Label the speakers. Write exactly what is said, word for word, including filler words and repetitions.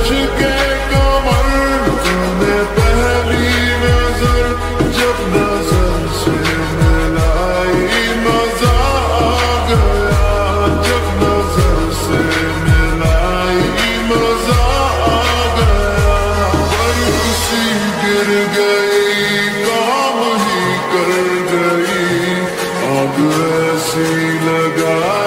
Speaker 1: इश्क़े कमर तूने पहली नजर जब नजर से मिलाई मजा आ गया, जब नजर से मिलाई मजा आ गया। बरसी गिर गई काम ही कर गई, आग ऐसी लगा